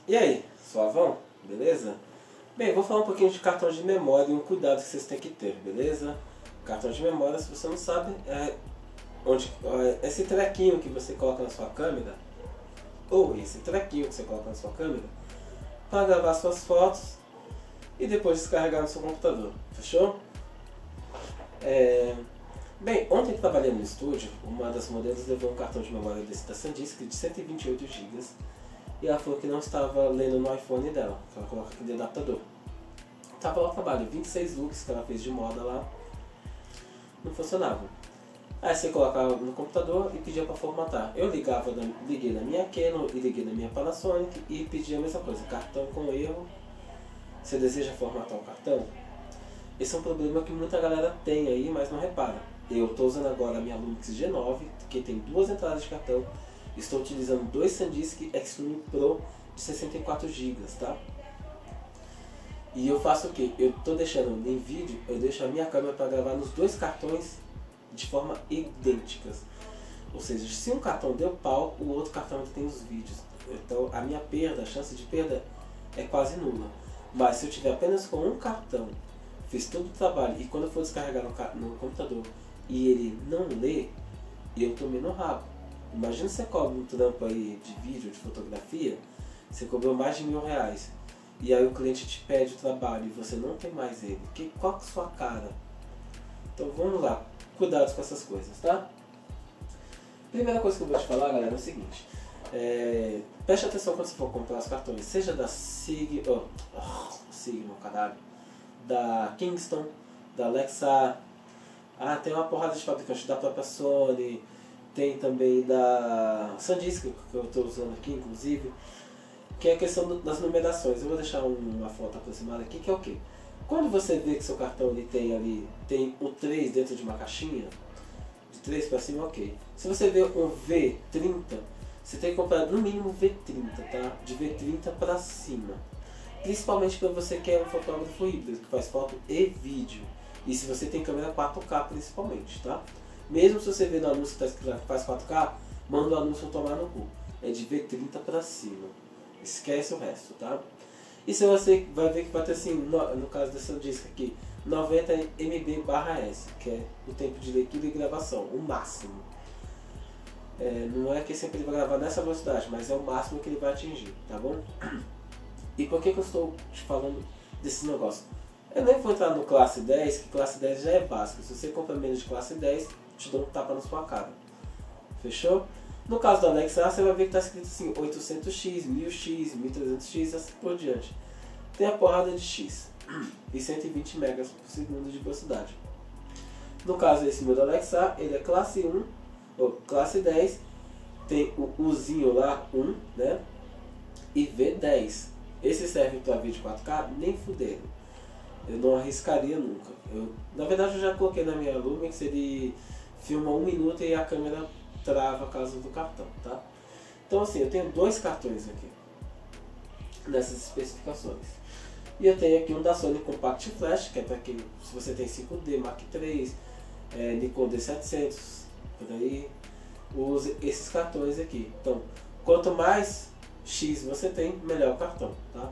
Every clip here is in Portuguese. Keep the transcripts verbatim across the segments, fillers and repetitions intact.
E aí, suavão? Beleza? Bem, vou falar um pouquinho de cartão de memória e um cuidado que vocês têm que ter, beleza? Cartão de memória, se você não sabe, é onde, é esse trequinho que você coloca na sua câmera, ou esse trequinho que você coloca na sua câmera, para gravar suas fotos e depois descarregar no seu computador, fechou? É... Bem, ontem que trabalhei no estúdio, uma das modelos levou um cartão de memória desse da SanDisk de cento e vinte e oito gigas e ela falou que não estava lendo no iPhone dela, que ela coloca aqui de adaptador. Estava lá o trabalho, vinte e seis looks que ela fez de moda lá, não funcionava. Aí você colocava no computador e pedia para formatar. Eu ligava, liguei na minha Canon e liguei na minha Panasonic e pedia a mesma coisa, cartão com erro. Você deseja formatar o cartão? Esse é um problema que muita galera tem aí, mas não repara. Eu estou usando agora a minha Lumix G nove, que tem duas entradas de cartão. Estou utilizando dois SanDisk Extreme Pro de sessenta e quatro gigas, tá? E eu faço o que? Eu estou deixando em vídeo, eu deixo a minha câmera para gravar nos dois cartões de forma idênticas. Ou seja, se um cartão deu pau, o outro cartão tem os vídeos. Então a minha perda, a chance de perda é quase nula. Mas se eu tiver apenas com um cartão, fiz todo o trabalho e quando eu for descarregar no, no computador e ele não lê, eu tomei no rabo. Imagina você cobra um trampo aí de vídeo, de fotografia, você cobrou mais de mil reais e aí o cliente te pede o trabalho e você não tem mais ele. Que, qual que é a sua cara? Então vamos lá, cuidados com essas coisas, tá? Primeira coisa que eu vou te falar, galera, é o seguinte. É, preste atenção quando você for comprar os cartões, seja da Sig, oh, oh, Sigma, caralho, da Kingston, da Lexar, ah, tem uma porrada de fabricantes da própria Sony, tem também da SanDisk, que eu estou usando aqui, inclusive, que é a questão do, das numerações. Eu vou deixar uma foto aproximada aqui, que é o quê? Quando você vê que seu cartão ele tem ali, tem o três dentro de uma caixinha, de três para cima, ok. Se você vê um V trinta, você tem que comprar no mínimo V trinta, tá? De V trinta para cima. Principalmente quando você quer um fotógrafo híbrido, que faz foto e vídeo. E se você tem câmera quatro K principalmente, tá? Mesmo se você vê no anúncio que está escrito que faz quatro K, manda o anúncio tomar no cu. É de V trinta para cima. Esquece o resto, tá? E se você vai ver que vai ter assim, no, no caso dessa disco aqui, noventa megabits barra S, que é o tempo de leitura e gravação, o máximo. É, não é que sempre ele vai gravar nessa velocidade, mas é o máximo que ele vai atingir, tá bom? E por que, que eu estou te falando desse negócio? Eu nem vou entrar no classe dez, que classe dez já é básico. Se você compra menos de classe dez, te dou um tapa na sua cara. Fechou? No caso da Alexa, você vai ver que está escrito assim, oitocentos x, mil x, mil e trezentos x, assim por diante. Tem a porrada de X e cento e vinte megas por segundo de velocidade. No caso esse meu da Alexa, ele é classe um, ou classe dez, tem o Uzinho lá, um, né? E V dez. Esse serve para vídeo quatro K, nem fudendo. Eu não arriscaria nunca. Eu, na verdade eu já coloquei na minha Lumix, ele filma um minuto e a câmera trava a causa do cartão, tá? Então assim, eu tenho dois cartões aqui, nessas especificações. E eu tenho aqui um da Sony Compact Flash, que é para quem, se você tem cinco D Mark três, é, Nikon D setecentos, por aí, use esses cartões aqui. Então, quanto mais X você tem, melhor o cartão, tá?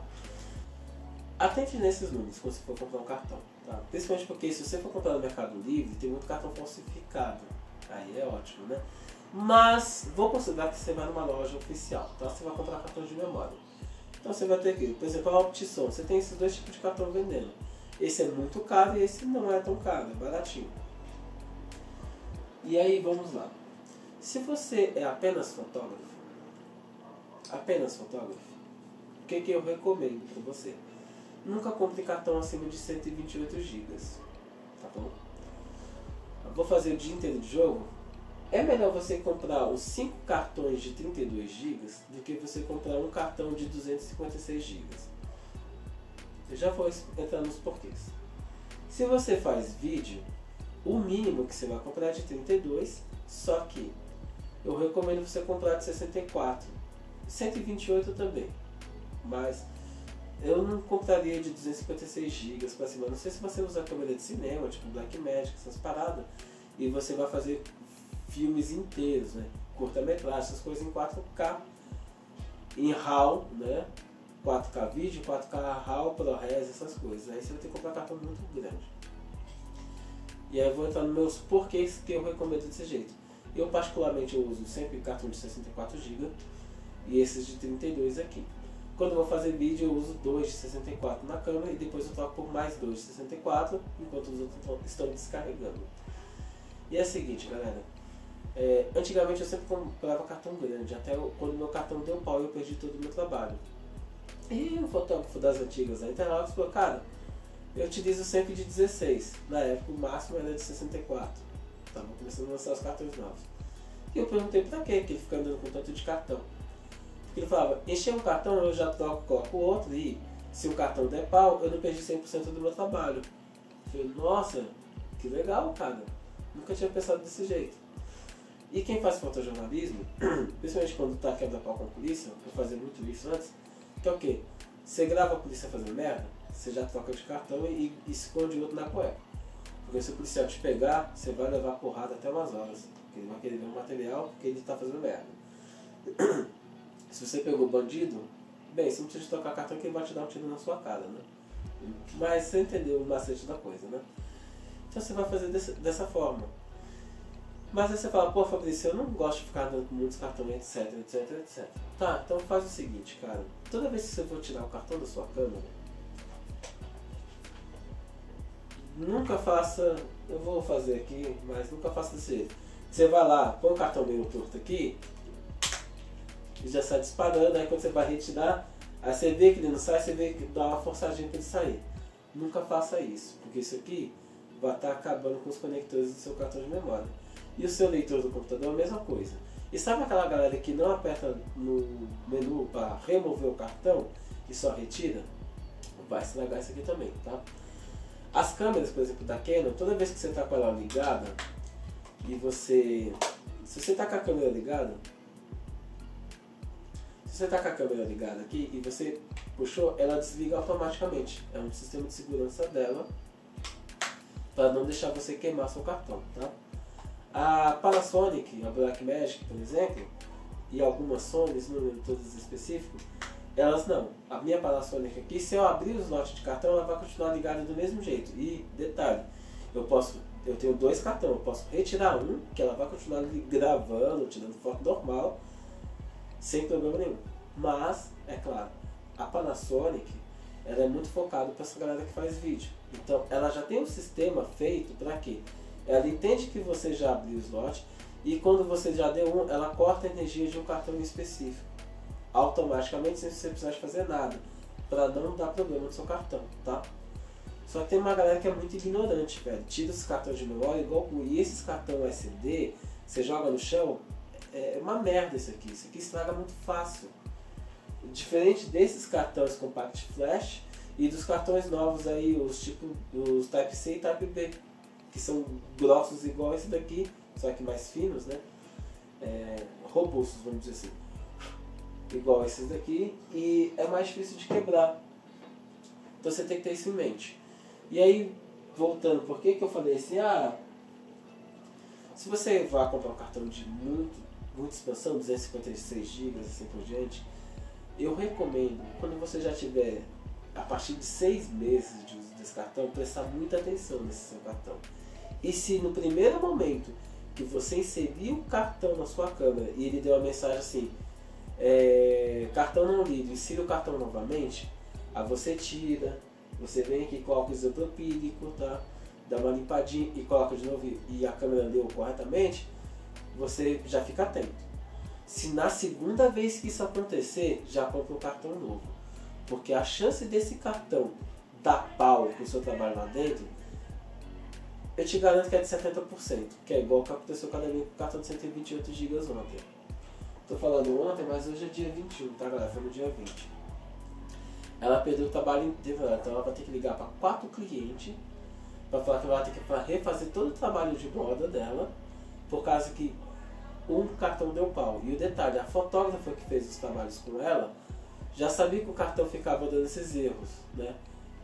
Atente nesses números quando você for comprar um cartão, tá? Principalmente porque se você for comprar no Mercado Livre, tem muito cartão falsificado. Aí é ótimo, né? Mas vou considerar que você vai numa loja oficial, tá? Você vai comprar cartão de memória. Então você vai ter aqui, por exemplo, a Optison. Você tem esses dois tipos de cartão vendendo. Esse é muito caro e esse não é tão caro, é baratinho. E aí, vamos lá. Se você é apenas fotógrafo, apenas fotógrafo, o que, que eu recomendo para você? Nunca compre cartão acima de cento e vinte e oito gigas, tá bom? Eu vou fazer o dia inteiro de jogo. É melhor você comprar os cinco cartões de trinta e dois gigas do que você comprar um cartão de duzentos e cinquenta e seis gigas. Eu já vou entrar nos porquês. Se você faz vídeo, o mínimo que você vai comprar é de trinta e dois, só que eu recomendo você comprar de sessenta e quatro. cento e vinte e oito também, mas eu não compraria de duzentos e cinquenta e seis gigas para cima. Não sei se você usa câmera de cinema, tipo Blackmagic, essas paradas, e você vai fazer filmes inteiros, né? Curta-metragem, essas coisas em quatro K, em RAW, né? quatro K vídeo, quatro K RAW, ProRes, essas coisas. Aí você vai ter que comprar cartão muito grande. E aí eu vou entrar nos meus porquês que eu recomendo desse jeito. Eu particularmente eu uso sempre cartão de sessenta e quatro gigas e esses de trinta e dois aqui. Quando eu vou fazer vídeo eu uso dois de sessenta e quatro na câmera e depois eu troco por mais dois de sessenta e quatro enquanto os outros estão descarregando. E é o seguinte, galera. É, antigamente eu sempre comprava cartão grande, até eu, quando meu cartão deu pau eu perdi todo o meu trabalho. E o fotógrafo das antigas da Interlocks falou, cara, eu utilizo sempre de dezesseis. Na época o máximo era de sessenta e quatro. Tava começando a lançar os cartões novos. E eu perguntei pra quê que ele fica andando com tanto de cartão. Porque ele falava, encher um cartão eu já troco, coloco o outro e se o cartão der pau, eu não perdi cem por cento do meu trabalho. Eu falei, nossa, que legal, cara. Nunca tinha pensado desse jeito. E quem faz fotojornalismo, principalmente quando tá quebra-pau com a polícia, eu fazia muito isso antes, que é o quê? Você grava a polícia fazendo merda, você já troca de cartão e, e esconde o outro na cueca. Porque se o policial te pegar, você vai levar porrada até umas horas. Porque ele vai querer ver o material porque ele está fazendo merda. Se você pegou bandido, bem, você não precisa trocar cartão que ele vai te dar um tiro na sua cara, né? Mas você entendeu o macete da coisa, né? Então você vai fazer desse, dessa forma. Mas aí você fala, pô Fabrício, eu não gosto de ficar dando com muitos cartões, etc, etc, etcétera. Tá, então faz o seguinte, cara. Toda vez que você for tirar o cartão da sua câmera, nunca faça, eu vou fazer aqui, mas nunca faça desse jeito. Você vai lá, põe o cartão meio torto aqui, e já sai disparando, aí quando você vai retirar, aí você vê que ele não sai, você vê que dá uma forçadinha para ele sair. Nunca faça isso, porque isso aqui vai estar acabando com os conectores do seu cartão de memória. E o seu leitor do computador é a mesma coisa. E sabe aquela galera que não aperta no menu para remover o cartão e só retira? Vai estragar isso aqui também, tá? As câmeras, por exemplo, da Canon, toda vez que você está com ela ligada e você... Se você está com a câmera ligada, se você está com a câmera ligada aqui e você puxou, ela desliga automaticamente. É um sistema de segurança dela para não deixar você queimar seu cartão, tá? A Panasonic, a Blackmagic, por exemplo, e algumas Sony, não lembro todas específicas, elas não. A minha Panasonic aqui, se eu abrir os slots de cartão, ela vai continuar ligada do mesmo jeito. E detalhe, eu posso, eu tenho dois cartões, eu posso retirar um, que ela vai continuar gravando, tirando foto normal, sem problema nenhum. Mas, é claro, a Panasonic, ela é muito focada para essa galera que faz vídeo. Então, ela já tem um sistema feito para quê? Ela entende que você já abriu o slot e quando você já deu um, ela corta a energia de um cartão específico. Automaticamente, sem você precisar de fazer nada. Para não dar problema no seu cartão, tá? Só que tem uma galera que é muito ignorante, velho. Tira os cartões de memória igual... E esses cartões U S D, você joga no chão, é uma merda isso aqui. Isso aqui estraga muito fácil. Diferente desses cartões Compact Flash e dos cartões novos aí, os tipo os Type C e Type B, que são grossos igual esse daqui, só que mais finos, né? É, robustos, vamos dizer assim. Igual esses daqui, e é mais difícil de quebrar. Então você tem que ter isso em mente. E aí, voltando, por que que eu falei assim, ah, se você vai comprar um cartão de muito, muita expansão, duzentos e cinquenta e seis gigas, assim por diante, eu recomendo, quando você já tiver, a partir de seis meses de uso desse cartão, prestar muita atenção nesse seu cartão. E se no primeiro momento que você inseriu o cartão na sua câmera e ele deu uma mensagem assim, é, cartão não lido, insira o cartão novamente, aí você tira, você vem aqui e coloca o isopropílico, tá? Dá uma limpadinha e coloca de novo e a câmera leu corretamente, você já fica atento. Se na segunda vez que isso acontecer, já compra um cartão novo. Porque a chance desse cartão dar pau com o seu trabalho lá dentro, eu te garanto que é de setenta por cento. Que é igual o que aconteceu com a minha com o cartão de cento e vinte e oito gigas ontem. Tô falando ontem, mas hoje é dia vinte e um, tá galera? Foi no dia vinte. Ela perdeu o trabalho inteiro, então ela vai ter que ligar para quatro clientes para falar que ela vai ter que refazer todo o trabalho de moda dela, por causa que um cartão deu pau. E o detalhe, a fotógrafa que fez os trabalhos com ela já sabia que o cartão ficava dando esses erros, né?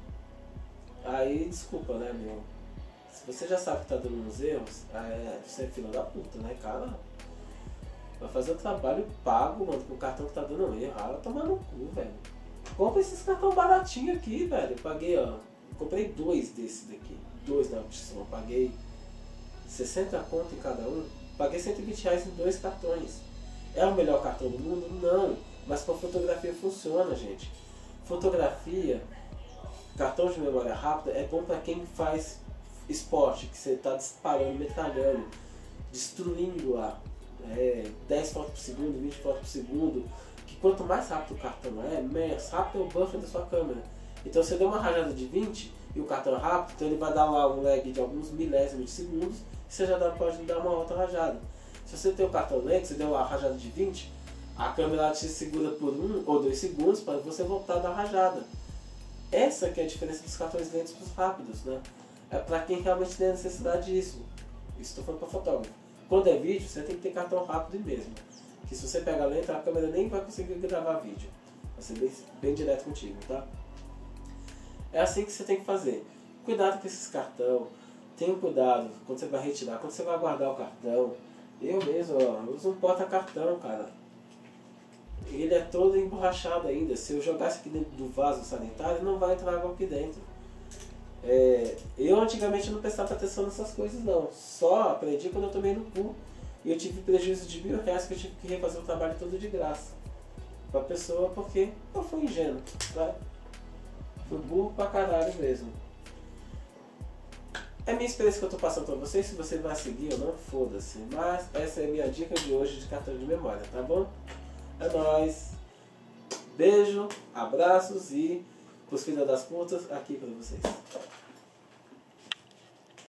Aí, desculpa, né, meu? Se você já sabe que tá dando uns erros, é, você é filho da puta, né, cara? Vai fazer o trabalho pago, mano, com o cartão que tá dando erro. Ah, vai tomar no cu, velho. compra esses cartão baratinho aqui, velho. Eu paguei, ó. Comprei dois desses daqui. Dois na opção. Paguei sessenta conto em cada um. Paguei cento e vinte reais em dois cartões. É o melhor cartão do mundo? Não. Mas para fotografia funciona, gente. Fotografia, cartão de memória rápida é bom para quem faz esporte, que você está disparando, metralhando, destruindo lá. É, dez fotos por segundo, vinte fotos por segundo. Que quanto mais rápido o cartão é, mais rápido é o buffer da sua câmera. Então você deu uma rajada de vinte e o cartão é rápido, então ele vai dar lá um lag de alguns milésimos de segundos e você já dá, pode dar uma outra rajada. Se você tem o cartão lento, você deu uma rajada de vinte, a câmera te segura por um ou dois segundos para você voltar da rajada. Essa que é a diferença dos cartões lentos para os rápidos, né? É para quem realmente tem necessidade disso. Isso estou falando para fotógrafo. Quando é vídeo, você tem que ter cartão rápido mesmo. Que se você pega lento, a câmera nem vai conseguir gravar vídeo. Vai ser bem, bem direto contigo, tá? É assim que você tem que fazer. Cuidado com esses cartão. Tenha cuidado quando você vai retirar, quando você vai guardar o cartão. Eu mesmo, ó, eu uso um porta-cartão, cara. Ele é todo emborrachado ainda. Se eu jogasse aqui dentro do vaso sanitário, não vai entrar água aqui dentro. É, eu antigamente não prestava atenção nessas coisas não. Só aprendi quando eu tomei no cu. E eu tive prejuízo de mil reais que eu tive que refazer o trabalho todo de graça. Pra pessoa, porque eu fui ingênuo, tá? Fui burro pra caralho mesmo. É a minha experiência que eu tô passando pra vocês. Se você vai seguir ou não, foda-se. Mas essa é a minha dica de hoje de cartão de memória, tá bom? É nóis. Beijo, abraços e pros filhos das putas aqui pra vocês.